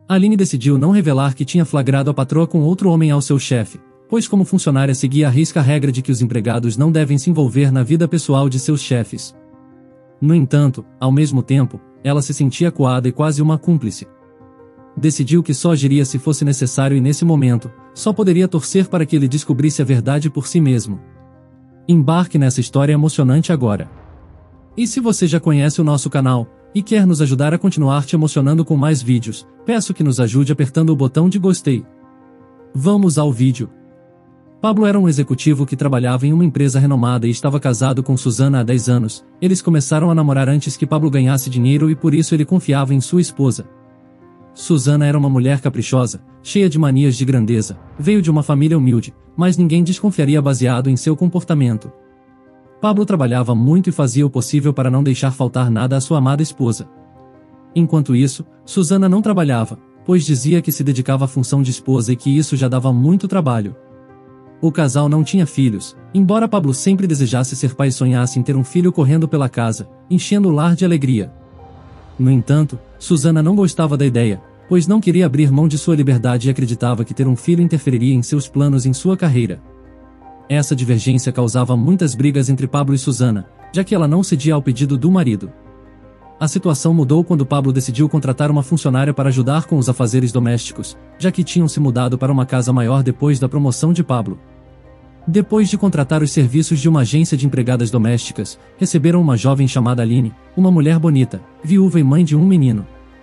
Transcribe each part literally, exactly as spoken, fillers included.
Aline decidiu não revelar que tinha flagrado a patroa com outro homem ao seu chefe, pois como funcionária seguia à risca a regra de que os empregados não devem se envolver na vida pessoal de seus chefes. No entanto, ao mesmo tempo, ela se sentia acuada e quase uma cúmplice. Decidiu que só agiria se fosse necessário e nesse momento, só poderia torcer para que ele descobrisse a verdade por si mesmo. Embarque nessa história emocionante agora. E se você já conhece o nosso canal, e quer nos ajudar a continuar te emocionando com mais vídeos, peço que nos ajude apertando o botão de gostei. Vamos ao vídeo. Pablo era um executivo que trabalhava em uma empresa renomada e estava casado com Susana há dez anos. Eles começaram a namorar antes que Pablo ganhasse dinheiro e por isso ele confiava em sua esposa. Susana era uma mulher caprichosa, cheia de manias de grandeza, veio de uma família humilde, mas ninguém desconfiaria baseado em seu comportamento. Pablo trabalhava muito e fazia o possível para não deixar faltar nada à sua amada esposa. Enquanto isso, Susana não trabalhava, pois dizia que se dedicava à função de esposa e que isso já dava muito trabalho. O casal não tinha filhos, embora Pablo sempre desejasse ser pai e sonhasse em ter um filho correndo pela casa, enchendo o lar de alegria. No entanto, Susana não gostava da ideia, pois não queria abrir mão de sua liberdade e acreditava que ter um filho interferiria em seus planos e em sua carreira. Essa divergência causava muitas brigas entre Pablo e Susana, já que ela não cedia ao pedido do marido. A situação mudou quando Pablo decidiu contratar uma funcionária para ajudar com os afazeres domésticos, já que tinham se mudado para uma casa maior depois da promoção de Pablo. Depois de contratar os serviços de uma agência de empregadas domésticas, receberam uma jovem chamada Aline, uma mulher bonita, viúva e mãe de um menino.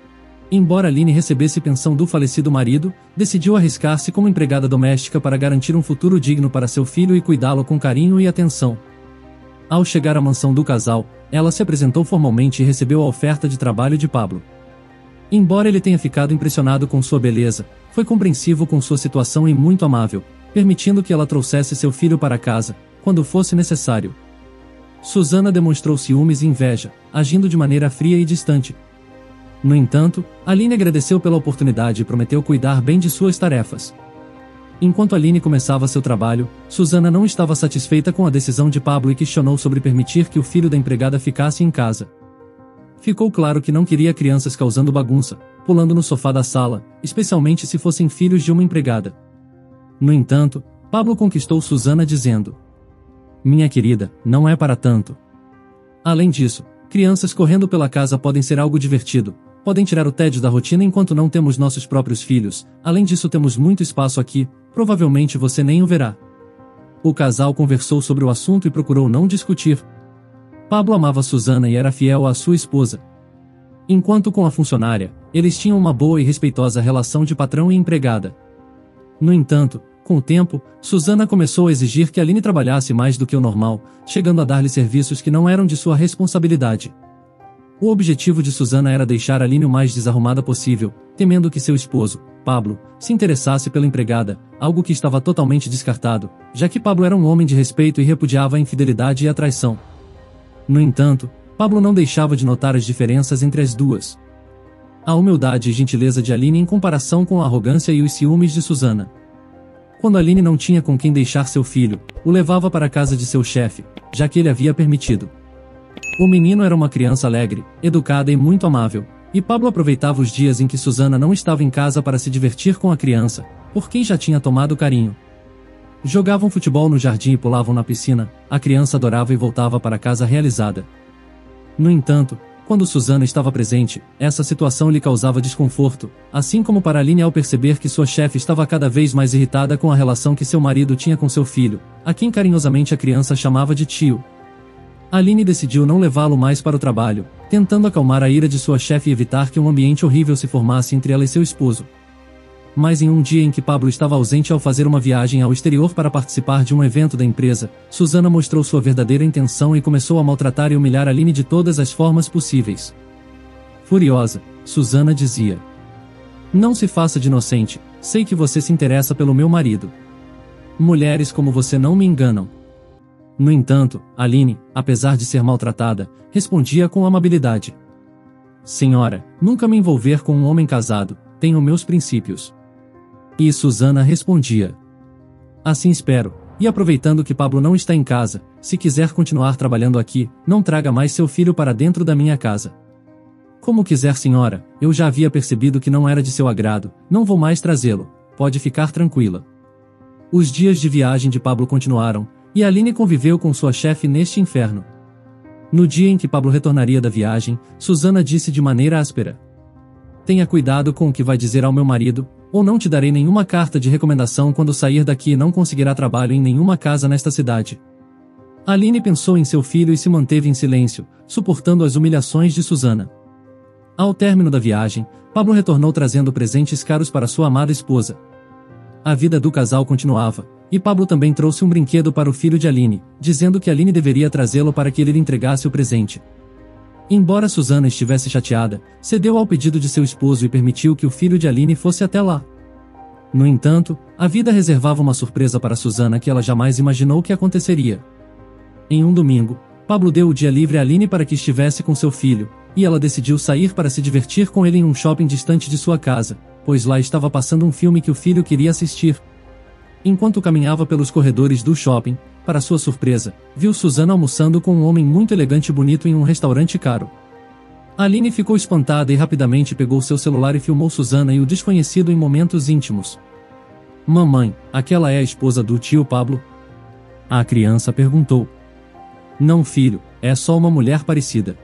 Embora Aline recebesse pensão do falecido marido, decidiu arriscar-se como empregada doméstica para garantir um futuro digno para seu filho e cuidá-lo com carinho e atenção. Ao chegar à mansão do casal, ela se apresentou formalmente e recebeu a oferta de trabalho de Pablo. Embora ele tenha ficado impressionado com sua beleza, foi compreensivo com sua situação e muito amável, permitindo que ela trouxesse seu filho para casa, quando fosse necessário. Susana demonstrou ciúmes e inveja, agindo de maneira fria e distante. No entanto, Aline agradeceu pela oportunidade e prometeu cuidar bem de suas tarefas. Enquanto Aline começava seu trabalho, Susana não estava satisfeita com a decisão de Pablo e questionou sobre permitir que o filho da empregada ficasse em casa. Ficou claro que não queria crianças causando bagunça, pulando no sofá da sala, especialmente se fossem filhos de uma empregada. No entanto, Pablo conquistou Susana dizendo: "Minha querida, não é para tanto. Além disso, crianças correndo pela casa podem ser algo divertido, podem tirar o tédio da rotina enquanto não temos nossos próprios filhos, além disso temos muito espaço aqui, provavelmente você nem o verá." O casal conversou sobre o assunto e procurou não discutir. Pablo amava Susana e era fiel à sua esposa. Enquanto com a funcionária, eles tinham uma boa e respeitosa relação de patrão e empregada. No entanto, com o tempo, Susana começou a exigir que Aline trabalhasse mais do que o normal, chegando a dar-lhe serviços que não eram de sua responsabilidade. O objetivo de Susana era deixar Aline o mais desarrumada possível, temendo que seu esposo, Pablo, se interessasse pela empregada, algo que estava totalmente descartado, já que Pablo era um homem de respeito e repudiava a infidelidade e a traição. No entanto, Pablo não deixava de notar as diferenças entre as duas. A humildade e gentileza de Aline em comparação com a arrogância e os ciúmes de Susana. Quando Aline não tinha com quem deixar seu filho, o levava para a casa de seu chefe, já que ele havia permitido. O menino era uma criança alegre, educada e muito amável, e Pablo aproveitava os dias em que Susana não estava em casa para se divertir com a criança, por quem já tinha tomado carinho. Jogavam futebol no jardim e pulavam na piscina, a criança adorava e voltava para casa realizada. No entanto, quando Susana estava presente, essa situação lhe causava desconforto, assim como para Aline ao perceber que sua chefe estava cada vez mais irritada com a relação que seu marido tinha com seu filho, a quem carinhosamente a criança chamava de tio. Aline decidiu não levá-lo mais para o trabalho, tentando acalmar a ira de sua chefe e evitar que um ambiente horrível se formasse entre ela e seu esposo. Mas em um dia em que Pablo estava ausente ao fazer uma viagem ao exterior para participar de um evento da empresa, Susana mostrou sua verdadeira intenção e começou a maltratar e humilhar Aline de todas as formas possíveis. Furiosa, Susana dizia: "Não se faça de inocente, sei que você se interessa pelo meu marido. Mulheres como você não me enganam." No entanto, Aline, apesar de ser maltratada, respondia com amabilidade: "Senhora, nunca me envolver com um homem casado, tenho meus princípios." E Susana respondia: "Assim espero, e aproveitando que Pablo não está em casa, se quiser continuar trabalhando aqui, não traga mais seu filho para dentro da minha casa." Como quiser, senhora, eu já havia percebido que não era de seu agrado, não vou mais trazê-lo, pode ficar tranquila. Os dias de viagem de Pablo continuaram, e Aline conviveu com sua chefe neste inferno. No dia em que Pablo retornaria da viagem, Susana disse de maneira áspera: tenha cuidado com o que vai dizer ao meu marido, ou não te darei nenhuma carta de recomendação quando sair daqui e não conseguirá trabalho em nenhuma casa nesta cidade. Aline pensou em seu filho e se manteve em silêncio, suportando as humilhações de Susana. Ao término da viagem, Pablo retornou trazendo presentes caros para sua amada esposa. A vida do casal continuava, e Pablo também trouxe um brinquedo para o filho de Aline, dizendo que Aline deveria trazê-lo para que ele lhe entregasse o presente. Embora Susana estivesse chateada, cedeu ao pedido de seu esposo e permitiu que o filho de Aline fosse até lá. No entanto, a vida reservava uma surpresa para Susana que ela jamais imaginou que aconteceria. Em um domingo, Pablo deu o dia livre a Aline para que estivesse com seu filho, e ela decidiu sair para se divertir com ele em um shopping distante de sua casa, pois lá estava passando um filme que o filho queria assistir. Enquanto caminhava pelos corredores do shopping, para sua surpresa, viu Susana almoçando com um homem muito elegante e bonito em um restaurante caro. Aline ficou espantada e rapidamente pegou seu celular e filmou Susana e o desconhecido em momentos íntimos. Mamãe, aquela é a esposa do tio Pablo? A criança perguntou. Não, filho, é só uma mulher parecida.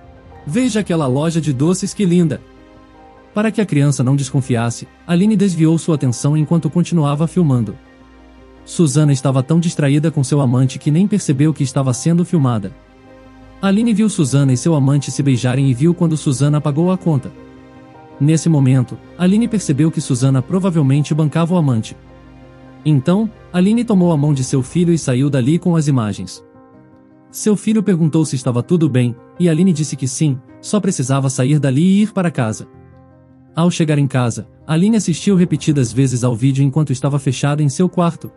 Veja aquela loja de doces que linda! Para que a criança não desconfiasse, Aline desviou sua atenção enquanto continuava filmando. Susana estava tão distraída com seu amante que nem percebeu que estava sendo filmada. Aline viu Susana e seu amante se beijarem e viu quando Susana pagou a conta. Nesse momento, Aline percebeu que Susana provavelmente bancava o amante. Então, Aline tomou a mão de seu filho e saiu dali com as imagens. Seu filho perguntou se estava tudo bem, e Aline disse que sim, só precisava sair dali e ir para casa. Ao chegar em casa, Aline assistiu repetidas vezes ao vídeo enquanto estava fechada em seu quarto.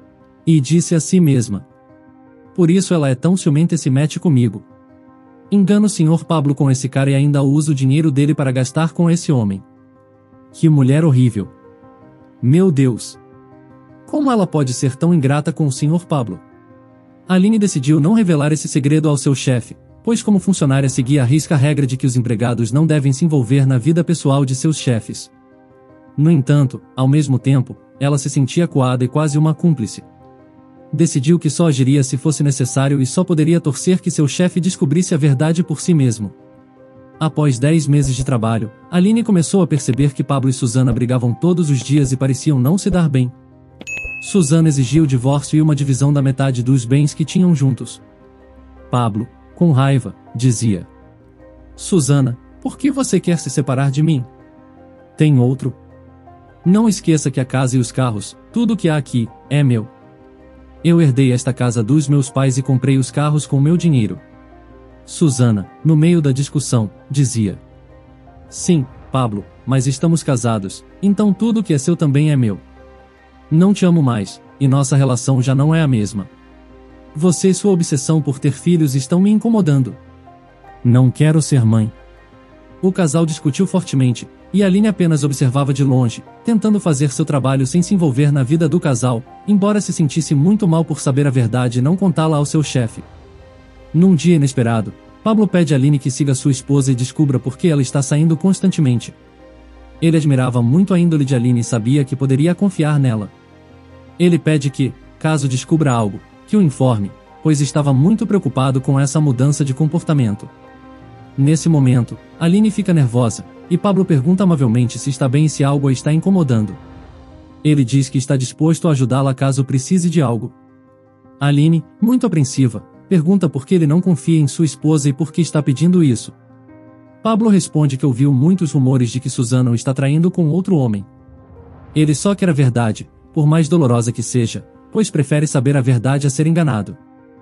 E disse a si mesma: por isso ela é tão ciumenta e se mete comigo. Engano o senhor Pablo com esse cara e ainda usa o dinheiro dele para gastar com esse homem. Que mulher horrível! Meu Deus! Como ela pode ser tão ingrata com o senhor Pablo? Aline decidiu não revelar esse segredo ao seu chefe, pois como funcionária seguia à risca a regra de que os empregados não devem se envolver na vida pessoal de seus chefes. No entanto, ao mesmo tempo, ela se sentia acuada e quase uma cúmplice. Decidiu que só agiria se fosse necessário e só poderia torcer que seu chefe descobrisse a verdade por si mesmo. Após dez meses de trabalho, Aline começou a perceber que Pablo e Susana brigavam todos os dias e pareciam não se dar bem. Susana exigia o divórcio e uma divisão da metade dos bens que tinham juntos. Pablo, com raiva, dizia: Susana, por que você quer se separar de mim? Tem outro? Não esqueça que a casa e os carros, tudo o que há aqui, é meu. Eu herdei esta casa dos meus pais e comprei os carros com meu dinheiro. Susana, no meio da discussão, dizia: sim, Pablo, mas estamos casados, então tudo que é seu também é meu. Não te amo mais, e nossa relação já não é a mesma. Você e sua obsessão por ter filhos estão me incomodando. Não quero ser mãe. O casal discutiu fortemente, e Aline apenas observava de longe, tentando fazer seu trabalho sem se envolver na vida do casal, embora se sentisse muito mal por saber a verdade e não contá-la ao seu chefe. Num dia inesperado, Pablo pede a Aline que siga sua esposa e descubra por que ela está saindo constantemente. Ele admirava muito a índole de Aline e sabia que poderia confiar nela. Ele pede que, caso descubra algo, que o informe, pois estava muito preocupado com essa mudança de comportamento. Nesse momento, Aline fica nervosa, e Pablo pergunta amavelmente se está bem e se algo a está incomodando. Ele diz que está disposto a ajudá-la caso precise de algo. Aline, muito apreensiva, pergunta por que ele não confia em sua esposa e por que está pedindo isso. Pablo responde que ouviu muitos rumores de que Susana o está traindo com outro homem. Ele só quer a verdade, por mais dolorosa que seja, pois prefere saber a verdade a ser enganado.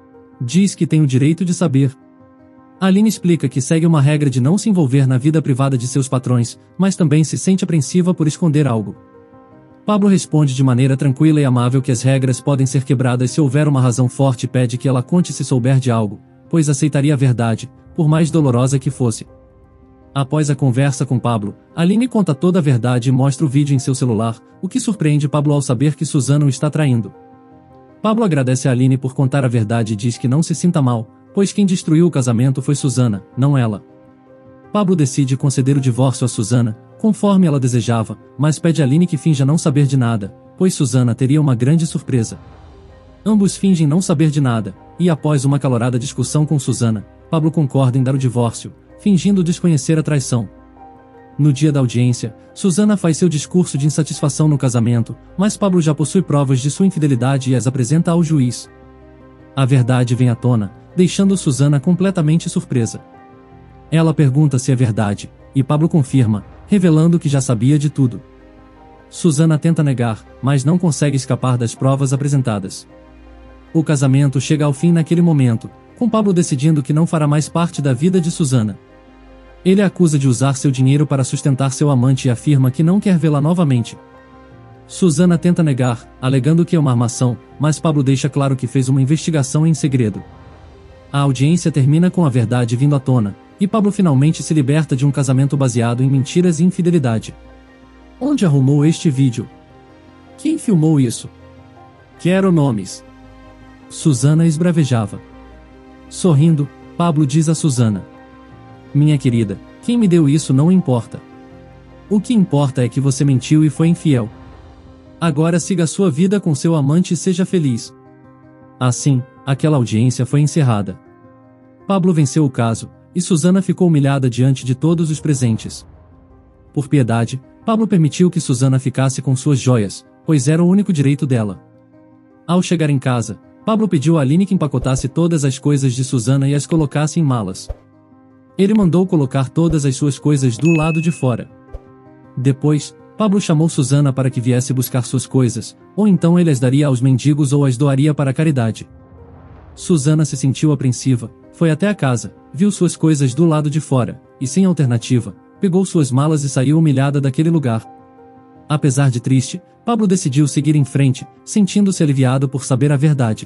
Diz que tem o direito de saber. Aline explica que segue uma regra de não se envolver na vida privada de seus patrões, mas também se sente apreensiva por esconder algo. Pablo responde de maneira tranquila e amável que as regras podem ser quebradas se houver uma razão forte e pede que ela conte se souber de algo, pois aceitaria a verdade, por mais dolorosa que fosse. Após a conversa com Pablo, Aline conta toda a verdade e mostra o vídeo em seu celular, o que surpreende Pablo ao saber que Susana o está traindo. Pablo agradece a Aline por contar a verdade e diz que não se sinta mal, pois quem destruiu o casamento foi Susana, não ela. Pablo decide conceder o divórcio a Susana, conforme ela desejava, mas pede a Aline que finja não saber de nada, pois Susana teria uma grande surpresa. Ambos fingem não saber de nada, e após uma acalorada discussão com Susana, Pablo concorda em dar o divórcio, fingindo desconhecer a traição. No dia da audiência, Susana faz seu discurso de insatisfação no casamento, mas Pablo já possui provas de sua infidelidade e as apresenta ao juiz. A verdade vem à tona, deixando Susana completamente surpresa. Ela pergunta se é verdade, e Pablo confirma, revelando que já sabia de tudo. Susana tenta negar, mas não consegue escapar das provas apresentadas. O casamento chega ao fim naquele momento, com Pablo decidindo que não fará mais parte da vida de Susana. Ele a acusa de usar seu dinheiro para sustentar seu amante e afirma que não quer vê-la novamente. Susana tenta negar, alegando que é uma armação, mas Pablo deixa claro que fez uma investigação em segredo. A audiência termina com a verdade vindo à tona, e Pablo finalmente se liberta de um casamento baseado em mentiras e infidelidade. Onde arrumou este vídeo? Quem filmou isso? Quero nomes. Susana esbravejava. Sorrindo, Pablo diz a Susana: minha querida, quem me deu isso não importa. O que importa é que você mentiu e foi infiel. Agora siga sua vida com seu amante e seja feliz. Assim, aquela audiência foi encerrada. Pablo venceu o caso, e Susana ficou humilhada diante de todos os presentes. Por piedade, Pablo permitiu que Susana ficasse com suas joias, pois era o único direito dela. Ao chegar em casa, Pablo pediu a Aline que empacotasse todas as coisas de Susana e as colocasse em malas. Ele mandou colocar todas as suas coisas do lado de fora. Depois, Pablo chamou Susana para que viesse buscar suas coisas, ou então ele as daria aos mendigos ou as doaria para a caridade. Susana se sentiu apreensiva, foi até a casa, viu suas coisas do lado de fora, e sem alternativa, pegou suas malas e saiu humilhada daquele lugar. Apesar de triste, Pablo decidiu seguir em frente, sentindo-se aliviado por saber a verdade.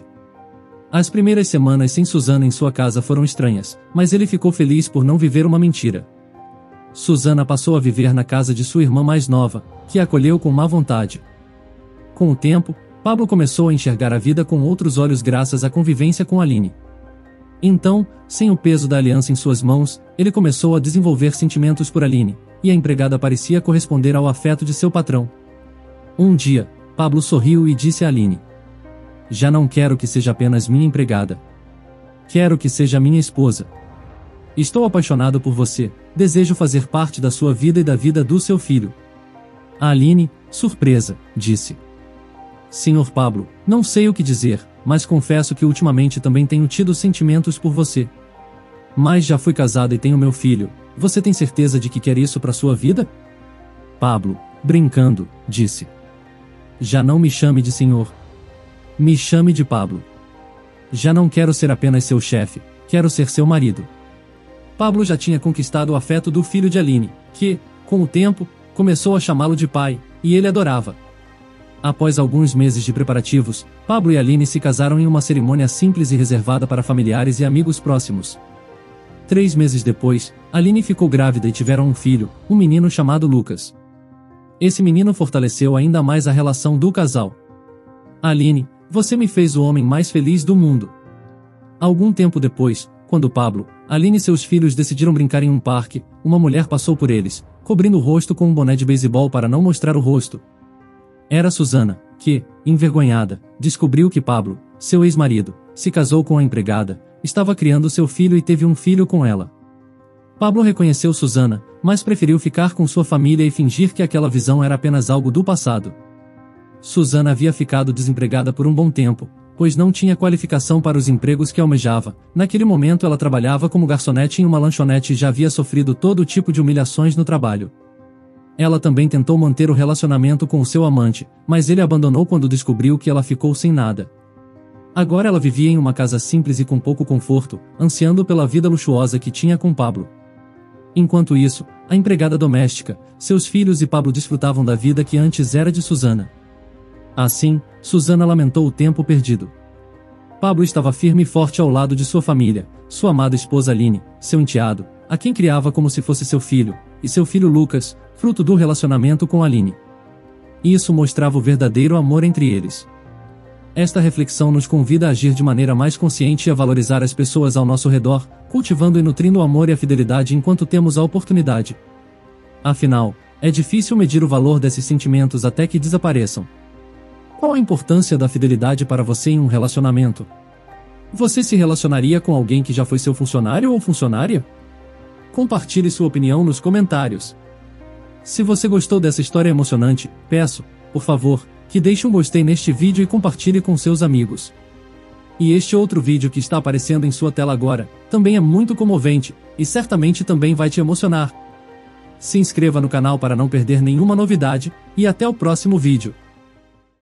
As primeiras semanas sem Susana em sua casa foram estranhas, mas ele ficou feliz por não viver uma mentira. Susana passou a viver na casa de sua irmã mais nova, que a acolheu com má vontade. Com o tempo, Pablo começou a enxergar a vida com outros olhos graças à convivência com Aline. Então, sem o peso da aliança em suas mãos, ele começou a desenvolver sentimentos por Aline, e a empregada parecia corresponder ao afeto de seu patrão. Um dia, Pablo sorriu e disse a Aline: já não quero que seja apenas minha empregada. Quero que seja minha esposa. Estou apaixonado por você, desejo fazer parte da sua vida e da vida do seu filho. A Aline, surpresa, disse: senhor Pablo, não sei o que dizer, mas confesso que ultimamente também tenho tido sentimentos por você. Mas já fui casada e tenho meu filho, você tem certeza de que quer isso para sua vida? Pablo, brincando, disse: já não me chame de senhor. Me chame de Pablo. Já não quero ser apenas seu chefe, quero ser seu marido. Pablo já tinha conquistado o afeto do filho de Aline, que, com o tempo, começou a chamá-lo de pai, e ele adorava. Após alguns meses de preparativos, Pablo e Aline se casaram em uma cerimônia simples e reservada para familiares e amigos próximos. Três meses depois, Aline ficou grávida e tiveram um filho, um menino chamado Lucas. Esse menino fortaleceu ainda mais a relação do casal. Aline, você me fez o homem mais feliz do mundo. Algum tempo depois, quando Pablo, Aline e seus filhos decidiram brincar em um parque, uma mulher passou por eles, cobrindo o rosto com um boné de beisebol para não mostrar o rosto. Era Susana, que, envergonhada, descobriu que Pablo, seu ex-marido, se casou com a empregada, estava criando seu filho e teve um filho com ela. Pablo reconheceu Susana, mas preferiu ficar com sua família e fingir que aquela visão era apenas algo do passado. Susana havia ficado desempregada por um bom tempo, pois não tinha qualificação para os empregos que almejava. Naquele momento ela trabalhava como garçonete em uma lanchonete e já havia sofrido todo tipo de humilhações no trabalho. Ela também tentou manter o relacionamento com o seu amante, mas ele abandonou quando descobriu que ela ficou sem nada. Agora ela vivia em uma casa simples e com pouco conforto, ansiando pela vida luxuosa que tinha com Pablo. Enquanto isso, a empregada doméstica, seus filhos e Pablo desfrutavam da vida que antes era de Susana. Assim, Susana lamentou o tempo perdido. Pablo estava firme e forte ao lado de sua família, sua amada esposa Aline, seu enteado, a quem criava como se fosse seu filho, e seu filho Lucas, fruto do relacionamento com Aline. Isso mostrava o verdadeiro amor entre eles. esta reflexão nos convida a agir de maneira mais consciente e a valorizar as pessoas ao nosso redor, cultivando e nutrindo o amor e a fidelidade enquanto temos a oportunidade. Afinal, é difícil medir o valor desses sentimentos até que desapareçam. Qual a importância da fidelidade para você em um relacionamento? Você se relacionaria com alguém que já foi seu funcionário ou funcionária? Compartilhe sua opinião nos comentários. Se você gostou dessa história emocionante, peço, por favor, que deixe um gostei neste vídeo e compartilhe com seus amigos. E este outro vídeo que está aparecendo em sua tela agora, também é muito comovente, e certamente também vai te emocionar. Se inscreva no canal para não perder nenhuma novidade, e até o próximo vídeo.